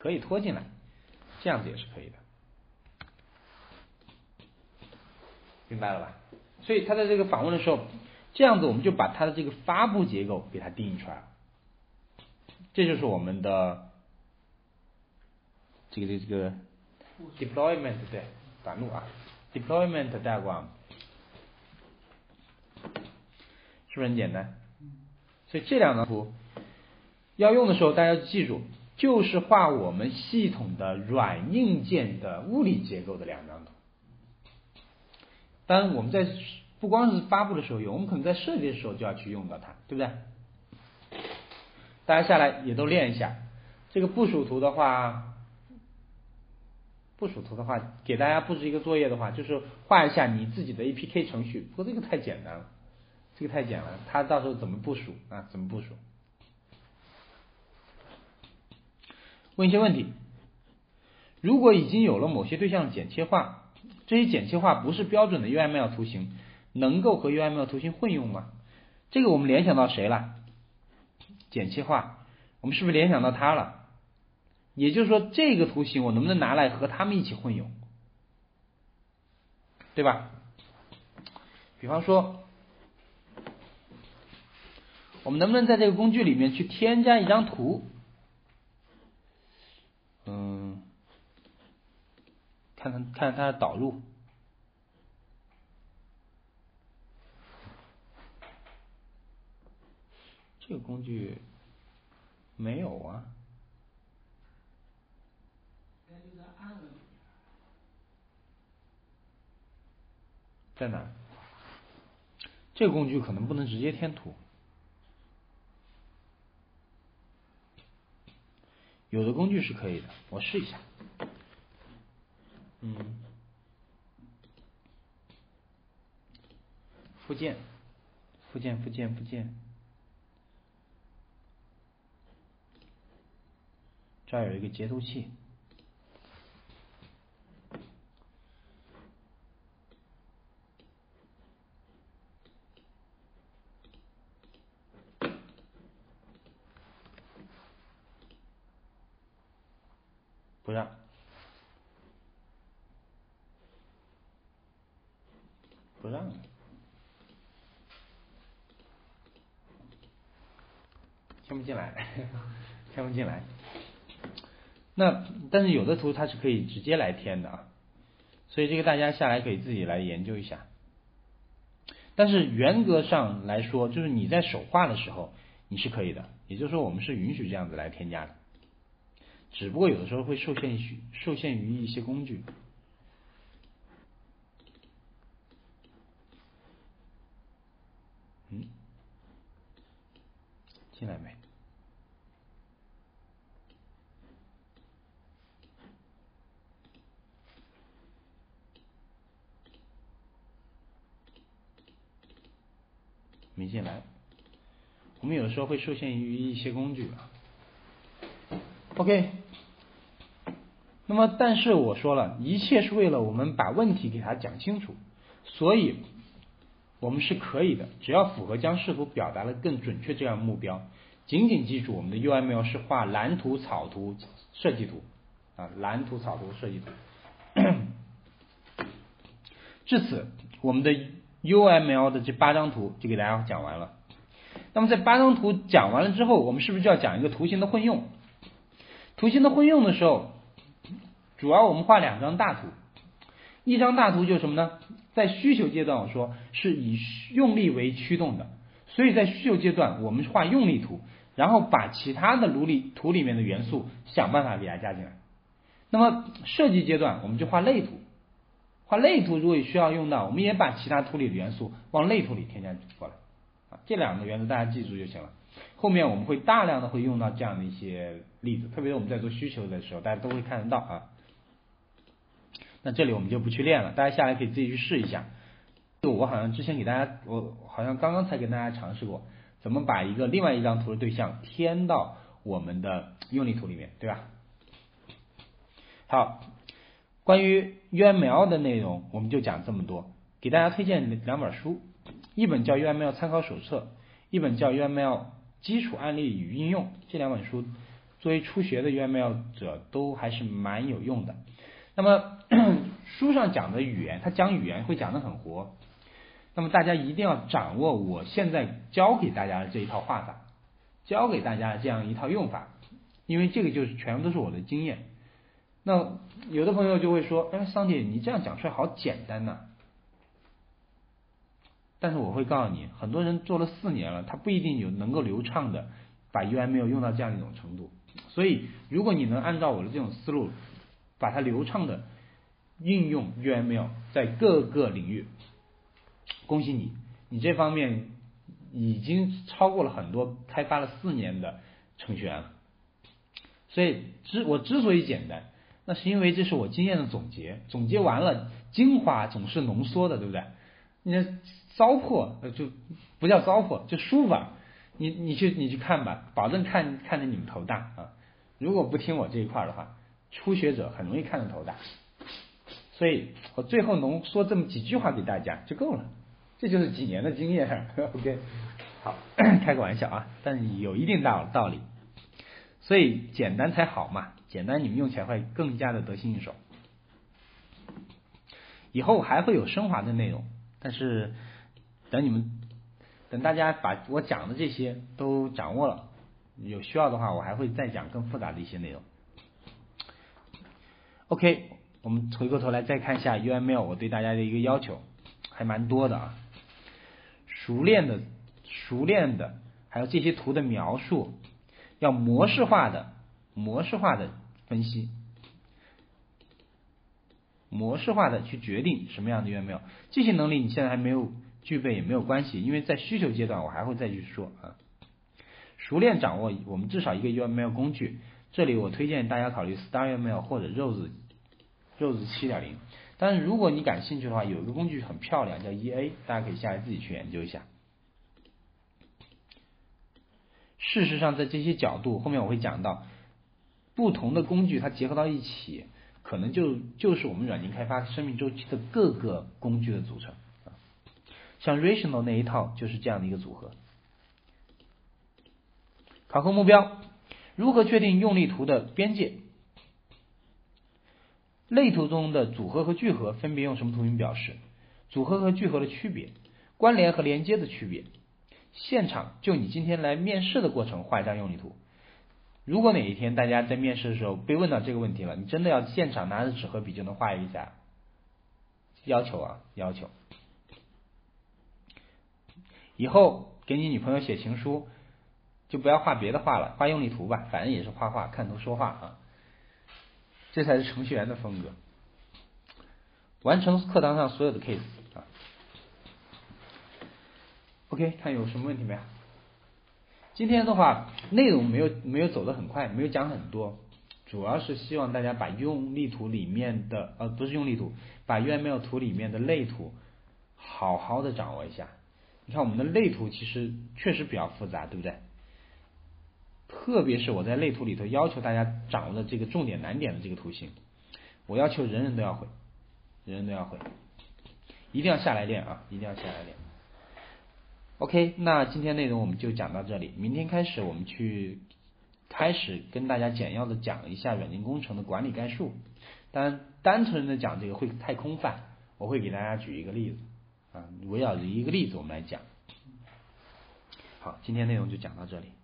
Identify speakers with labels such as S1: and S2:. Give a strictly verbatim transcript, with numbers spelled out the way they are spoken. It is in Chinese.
S1: 可以拖进来，这样子也是可以的，明白了吧？所以它在这个访问的时候，这样子我们就把它的这个发布结构给它定义出来了，这就是我们的这个这个这个 deployment 对短路啊 deployment diagram 是不是很简单？所以这两张图要用的时候，大家记住，就是画我们系统的软硬件的物理结构的两张图。当然，我们在不光是发布的时候用，我们可能在设计的时候就要去用到它，对不对？大家下来也都练一下。这个部署图的话，部署图的话，给大家布置一个作业的话，就是画一下你自己的 A P K 程序。不过这个太简单了，这个太简单了，它到时候怎么部署啊？怎么部署？问一些问题。如果已经有了某些对象剪切画，这些剪切画不是标准的 U M L 图形，能够和 U M L 图形混用吗？这个我们联想到谁了？剪切画，我们是不是联想到它了？也就是说，这个图形我能不能拿来和它们一起混用，对吧？比方说，我们能不能在这个工具里面去添加一张图？嗯，看看看它的导入。这个工具没有啊。在哪？这个工具可能不能直接添图，有的工具是可以的，我试一下。嗯，附件，附件，附件，附件，这儿有一个截图器。不让，不让，添不进来，添不进来。那但是有的图它是可以直接来添的啊，所以这个大家下来可以自己来研究一下。但是原则上来说，就是你在手画的时候你是可以的，也就是说我们是允许这样子来添加的。只不过有的时候会受限于受限于一些工具。嗯，进来没？没进来。我们有的时候会受限于一些工具啊。OK。那么，但是我说了，一切是为了我们把问题给它讲清楚，所以我们是可以的，只要符合将视图表达的更准确这样的目标。仅仅记住，我们的 U M L 是画蓝图、草图、设计图啊，蓝图、草图、设计图。至此，我们的 U M L 的这八张图就给大家讲完了。那么在八张图讲完了之后，我们是不是就要讲一个图形的混用？图形的混用的时候，主要我们画两张大图，一张大图就是什么呢？在需求阶段我说是以用力为驱动的，所以在需求阶段我们画用力图，然后把其他的图里图里面的元素想办法给它加进来。那么设计阶段我们就画类图，画类图如果需要用到，我们也把其他图里的元素往类图里添加过来啊，这两个原则大家记住就行了。后面我们会大量的会用到这样的一些例子，特别是我们在做需求的时候，大家都会看得到啊。那这里我们就不去练了，大家下来可以自己去试一下。我好像之前给大家，我好像刚刚才跟大家尝试过，怎么把一个另外一张图的对象添到我们的用力图里面，对吧？好，关于 U M L 的内容我们就讲这么多，给大家推荐两本书，一本叫《U M L 参考手册》，一本叫《U M L 基础案例与应用》，这两本书作为初学的 U M L 者都还是蛮有用的。那么书上讲的语言，他讲语言会讲得很活，那么大家一定要掌握我现在教给大家的这一套画法，教给大家的这样一套用法，因为这个就是全部都是我的经验。那有的朋友就会说，哎，桑姐你这样讲出来好简单呐、啊。但是我会告诉你，很多人做了四年了，他不一定有能够流畅的把 U M L 用到这样一种程度。所以如果你能按照我的这种思路，把它流畅的运用 U M L 在各个领域，恭喜你，你这方面已经超过了很多开发了四年的程序员了。所以之我之所以简单，那是因为这是我经验的总结，总结完了精华总是浓缩的，对不对？你糟粕就不叫糟粕，就书法，你你去你去看吧，保证看看得你们头大啊！如果不听我这一块的话，初学者很容易看得头大。所以我最后浓缩这么几句话给大家就够了，这就是几年的经验。OK， 好，开个玩笑啊，但是有一定道道理。所以简单才好嘛，简单你们用起来会更加的得心应手。以后还会有升华的内容，但是等你们等大家把我讲的这些都掌握了，有需要的话我还会再讲更复杂的一些内容。OK， 我们回过头来再看一下 U M L 我对大家的一个要求还蛮多的啊，熟练的熟练的还有这些图的描述要模式化的模式化的分析，模式化的去决定什么样的 U M L， 这些能力你现在还没有具备也没有关系，因为在需求阶段我还会再去说啊。熟练掌握我们至少一个 U M L 工具，这里我推荐大家考虑 Star U M L 或者 Rose Rose 七点零， 但是如果你感兴趣的话，有一个工具很漂亮叫 E A， 大家可以下来自己去研究一下。事实上在这些角度后面我会讲到，不同的工具它结合到一起，可能就就是我们软件开发生命周期的各个工具的组成。像 Rational 那一套就是这样的一个组合。考核目标，如何确定用力图的边界？类图中的组合和聚合分别用什么图形表示？组合和聚合的区别，关联和连接的区别。现场就你今天来面试的过程画一张用力图。如果哪一天大家在面试的时候被问到这个问题了，你真的要现场拿着纸和笔就能画一下？要求啊，要求。以后给你女朋友写情书，就不要画别的画了，画用力图吧，反正也是画画，看图说话啊，这才是程序员的风格。完成课堂上所有的 case 啊。OK， 看有什么问题没有？今天的话内容没有没有走得很快，没有讲很多，主要是希望大家把用力图里面的呃不是用力图，把 U M L 图里面的类图好好的掌握一下。你看我们的类图其实确实比较复杂，对不对？特别是我在类图里头要求大家掌握的这个重点难点的这个图形，我要求人人都要会，人人都要会，一定要下来练啊，一定要下来练。OK， 那今天内容我们就讲到这里，明天开始我们去开始跟大家简要的讲一下软件工程的管理概述。当然单纯的讲这个会太空泛，我会给大家举一个例子啊，围绕着一个例子我们来讲。好，今天内容就讲到这里。